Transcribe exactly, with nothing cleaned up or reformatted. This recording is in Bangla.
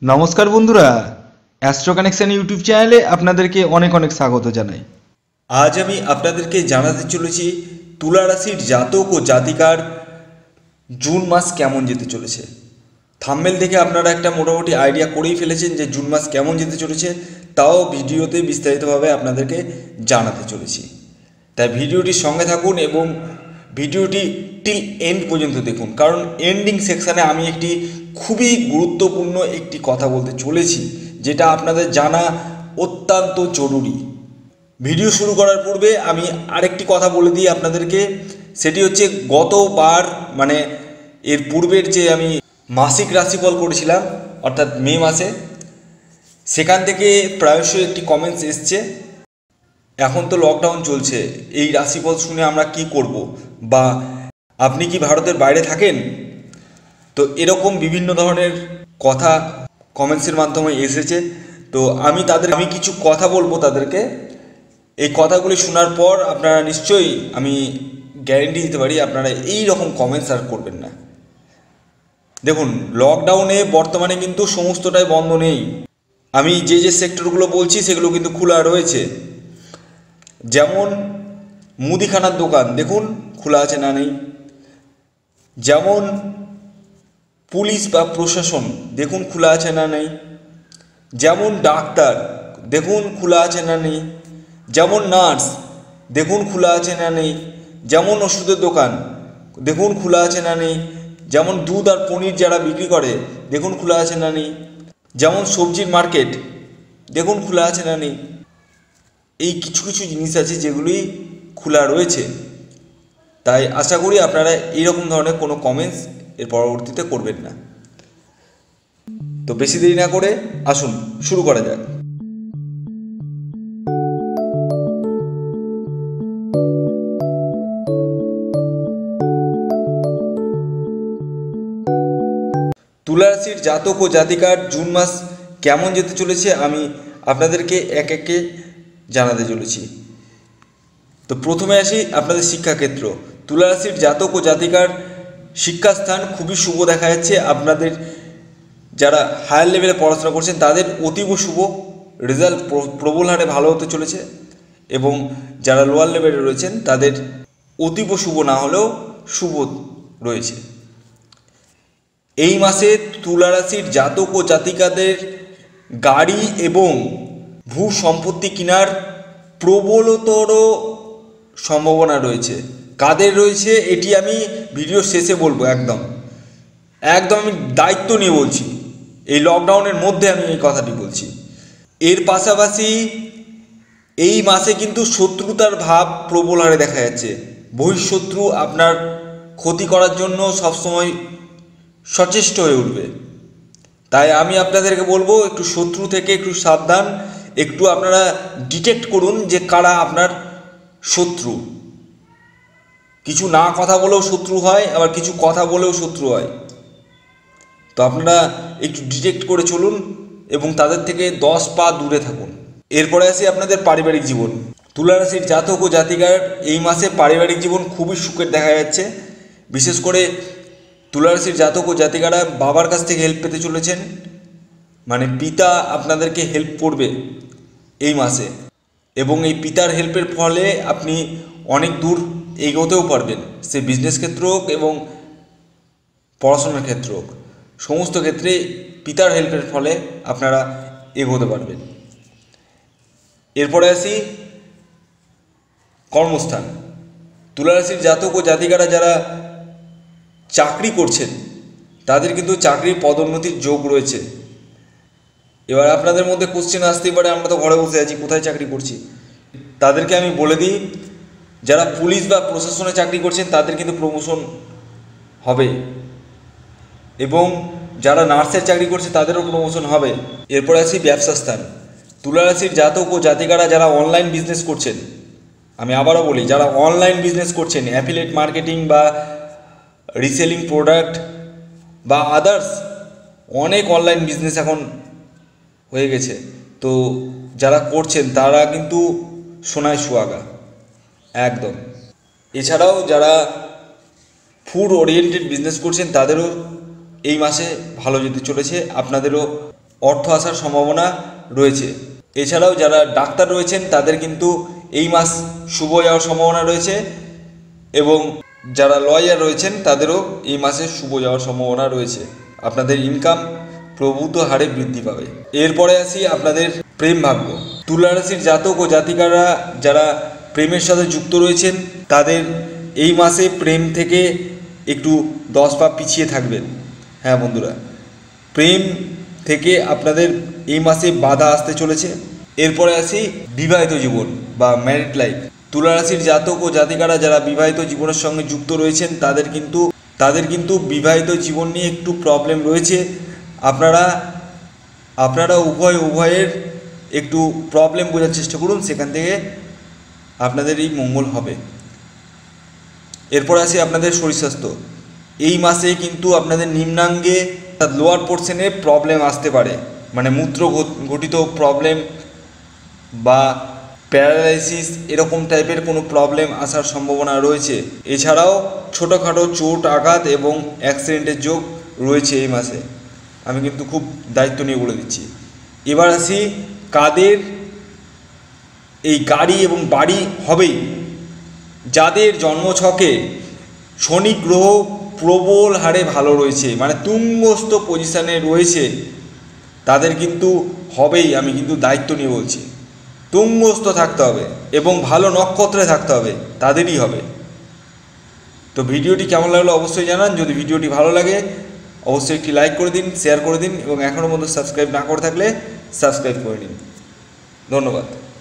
নমস্কার বন্ধুরা, অ্যাস্ট্রো কানেকশন ইউটিউব চ্যানেলে আপনাদেরকে অনেক অনেক স্বাগত জানাই। আজ আমি আপনাদেরকে জানাতে চলেছি তুলা রাশির জাতক ও জাতিকার জুন মাস কেমন যেতে চলেছে। থাম্বনেল দেখে আপনারা একটা মোটামুটি আইডিয়া করেই ফেলেছেন যে জুন মাস কেমন যেতে চলেছে, তাও ভিডিওতে বিস্তারিতভাবে আপনাদেরকে জানাতে চলেছি। তাই ভিডিওটির সঙ্গে থাকুন এবং ভিডিওটি টিল এন্ড পর্যন্ত দেখুন, কারণ এন্ডিং সেকশানে আমি একটি খুবই গুরুত্বপূর্ণ একটি কথা বলতে চলেছি, যেটা আপনাদের জানা অত্যন্ত জরুরি। ভিডিও শুরু করার পূর্বে আমি আরেকটি কথা বলে দিই আপনাদেরকে, সেটি হচ্ছে গতবার মানে এর পূর্বের যে আমি মাসিক রাশিফল করেছিলাম অর্থাৎ মে মাসে, সেখান থেকে প্রায়শই একটি কমেন্টস এসছে, এখন তো লকডাউন চলছে, এই রাশিফল শুনে আমরা কি করব, বা আপনি কি ভারতের বাইরে থাকেন। তো এরকম বিভিন্ন ধরনের কথা কমেন্টসের মাধ্যমে এসেছে। তো আমি তাদের আমি কিছু কথা বলবো তাদেরকে। এই কথাগুলি শোনার পর আপনারা নিশ্চয়ই আমি গ্যারেন্টি দিতে পারি আপনারা এই রকম কমেন্টস আর করবেন না। দেখুন, লকডাউনে বর্তমানে কিন্তু সমস্তটাই বন্ধ নেই। আমি যে যে সেক্টরগুলো বলছি সেগুলো কিন্তু খোলা রয়েছে। যেমন মুদিখানার দোকান দেখুন খোলা আছে না নেই, যেমন পুলিশ বা প্রশাসন দেখুন খোলা আছে না নেই, যেমন ডাক্তার দেখুন খোলা আছে না নেই, যেমন নার্স দেখুন খোলা আছে না নেই, যেমন ওষুধের দোকান দেখুন খোলা আছে না নেই, যেমন দুধ আর পনির যারা বিক্রি করে দেখুন খোলা আছে না নেই, যেমন সবজির মার্কেট দেখুন খোলা আছে না নেই। এই কিছু কিছু জিনিস আছে যেগুলি খোলা রয়েছে। তাই আশা করি আপনারা এইরকম ধরনের কোনো কমেন্টস এর পরবর্তীতে করবেন না। তো বেশি দেরি না করে আসুন শুরু করা যাক। তুলা রাশির জাতক ও জাতিকার জুন মাস কেমন যেতে চলেছে আমি আপনাদেরকে এক একে জানাতে চলেছি। তো প্রথমে আসি আপনাদের শিক্ষাক্ষেত্র। তুলা রাশির জাতক ও জাতিকার শিক্ষাস্থান খুবই শুভ দেখা যাচ্ছে। আপনাদের যারা হায়ার লেভেলে পড়াশোনা করছেন তাদের অতীব শুভ, রেজাল্ট প্রবল হারে ভালো হতে চলেছে, এবং যারা লোয়ার লেভেলে রয়েছেন তাদের অতীব শুভ না হলেও শুভ রয়েছে। এই মাসে তুলা রাশির জাতক ও জাতিকাদের গাড়ি এবং ভূ সম্পত্তি কেনার প্রবলতর সম্ভাবনা রয়েছে। কাদের রয়েছে এটি আমি ভিডিও শেষে বলবো। একদম একদম আমি দায়িত্ব নিয়ে বলছি, এই লকডাউনের মধ্যে আমি এই কথাটি বলছি। এর পাশাপাশি এই মাসে কিন্তু শত্রুতার ভাব প্রবল হারে দেখা যাচ্ছে। বহিঃশত্রু আপনার ক্ষতি করার জন্য সবসময় সচেষ্ট হয়ে উঠবে। তাই আমি আপনাদেরকে বলবো একটু শত্রু থেকে একটু সাবধান, একটু আপনারা ডিটেক্ট করুন যে কারা আপনার শত্রু। কিছু না কথা বলেও শত্রু হয়, আবার কিছু কথা বলেও শত্রু হয়। তো আপনারা একটু ডিটেক্ট করে চলুন এবং তাদের থেকে দশ পা দূরে থাকুন। এরপরে আসি আপনাদের পারিবারিক জীবন। তুলা রাশির জাতক ও জাতিকার এই মাসে পারিবারিক জীবন খুবই সুখের দেখা যাচ্ছে। বিশেষ করে তুলা রাশির জাতক ও জাতিকারা বাবার কাছ থেকে হেল্প পেতে চলেছেন, মানে পিতা আপনাদেরকে হেল্প করবে এই মাসে, এবং এই পিতার হেল্পের ফলে আপনি অনেক দূর এগোতেও পারবেন। সে বিজনেস ক্ষেত্র হোক এবং পড়াশোনার ক্ষেত্র হোক, সমস্ত ক্ষেত্রে পিতার হেল্পের ফলে আপনারা এগোতে পারবেন। এরপরে আসি কর্মস্থান। তুলা রাশির জাতক ও জাতিকারা যারা চাকরি করছেন তাদের কিন্তু চাকরির পদোন্নতির যোগ রয়েছে। এবার আপনাদের মধ্যে কোশ্চেন আসতেই পারে, আমরা তো ঘরে বসে আছি, কোথায় চাকরি করছি। তাদেরকে আমি বলে দিই, যারা পুলিশ বা প্রশাসনে চাকরি করছেন তাদের কিন্তু প্রমোশন হবে, এবং যারা নার্সের চাকরি করছে তাদেরও প্রমোশন হবে। এরপরে আসি ব্যবসা স্থান। তুলা রাশির জাতক ও জাতিকারা যারা অনলাইন বিজনেস করছেন, আমি আবারও বলি, যারা অনলাইন বিজনেস করছেন, অ্যাফিলিয়েট মার্কেটিং বা রিসেলিং প্রোডাক্ট বা আদার্স অনেক অনলাইন বিজনেস এখন হয়ে গেছে, তো যারা করছেন তারা কিন্তু সোনায় সুহাগা একদম। এছাড়াও যারা ফুড ওরিয়েন্টেড বিজনেস করছেন তাদেরও এই মাসে ভালো যেতে চলেছে, আপনাদেরও অর্থ আসার সম্ভাবনা রয়েছে। এছাড়াও যারা ডাক্তার রয়েছেন তাদের কিন্তু এই মাস শুভ যাওয়ার সম্ভাবনা রয়েছে, এবং যারা লয়ার রয়েছেন তাদেরও এই মাসে শুভ যাওয়ার সম্ভাবনা রয়েছে। আপনাদের ইনকাম প্রভূত হারে বৃদ্ধি পাবে। এরপরে আসি আপনাদের প্রেম ভাগ্য। তুলা রাশির জাতক ও জাতিকারা যারা প্রেমের সাথে যুক্ত রয়েছেন তাদের এই মাসে প্রেম থেকে একটু দশ পা পিছিয়ে থাকবেন। হ্যাঁ বন্ধুরা, প্রেম থেকে আপনাদের এই মাসে বাধা আসতে চলেছে। এরপরে আসি বিবাহিত জীবন বা ম্যারিড লাইফ। তুলা রাশির জাতক ও জাতিকারা যারা বিবাহিত জীবনের সঙ্গে যুক্ত রয়েছেন তাদের কিন্তু তাদের কিন্তু বিবাহিত জীবন নিয়ে একটু প্রবলেম রয়েছে। আপনারা আপনারা উভয় উভয়ের একটু প্রবলেম বোঝার চেষ্টা করুন, সেখান থেকে আপনাদের এই মঙ্গল হবে। এরপর আসি আপনাদের শরীর স্বাস্থ্য। এই মাসে কিন্তু আপনাদের নিম্নাঙ্গে লোয়ার পোর্শনে প্রবলেম আসতে পারে, মানে মূত্র ঘটিত প্রবলেম বা প্যারালাইসিস এরকম টাইপের কোনো প্রবলেম আসার সম্ভাবনা রয়েছে। এছাড়াও ছোটোখাটো চোট আঘাত এবং অ্যাক্সিডেন্টের যোগ রয়েছে এই মাসে। আমি কিন্তু খুব দায়িত্ব নিয়ে বলে দিচ্ছি। এবার আসি কাদের এই গাড়ি এবং বাড়ি হবেই। যাদের জন্মছকে শনি গ্রহ প্রবল হারে ভালো রয়েছে, মানে তুঙ্গস্থ পজিশানে রয়েছে, তাদের কিন্তু হবেই। আমি কিন্তু দায়িত্ব নিয়ে বলছি, তুঙ্গস্থ থাকতে হবে এবং ভালো নক্ষত্রে থাকতে হবে, তাদেরই হবে। তো ভিডিওটি কেমন লাগলো অবশ্যই জানান। যদি ভিডিওটি ভালো লাগে অবশ্যই একটি লাইক করে দিন, শেয়ার করে দিন এবং এখনও পর্যন্ত সাবস্ক্রাইব না করে থাকলে সাবস্ক্রাইব করে নিন। ধন্যবাদ।